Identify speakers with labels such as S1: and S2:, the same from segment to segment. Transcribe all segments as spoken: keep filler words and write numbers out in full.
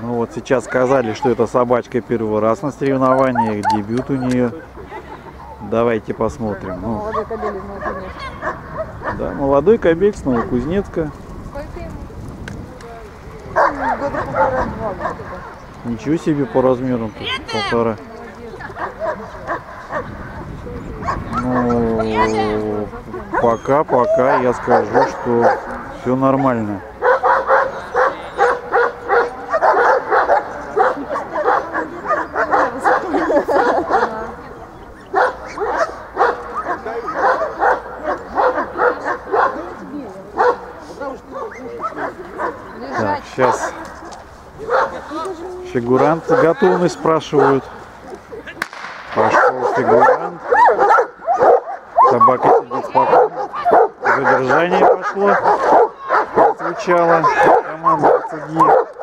S1: Ну вот сейчас сказали, что эта собачка первый раз на соревнованиях, дебют у нее. Давайте посмотрим. Ну,
S2: Молодой кобель из Новокузнецка.
S1: Да, молодой кобель с Новокузнецка.
S2: Сколько ему? Года полтора-два.
S1: Ничего себе по размерам, полтора. Ну, пока, пока я скажу, что все нормально. Так, сейчас фигурант готовность спрашивают. Пошел фигурант. Собака сидит спокойно. Задержание пошло. Отзвучала команда судьи.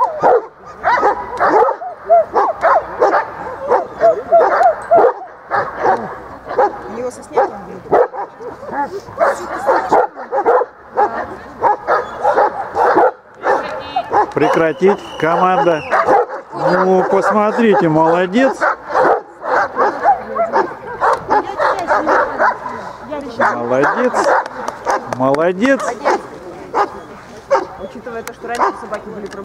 S2: Его со снегом будет.
S1: Прекратить. Команда. Ну, посмотрите, молодец. Молодец. Молодец.
S2: Учитывая то, что раньше собаки были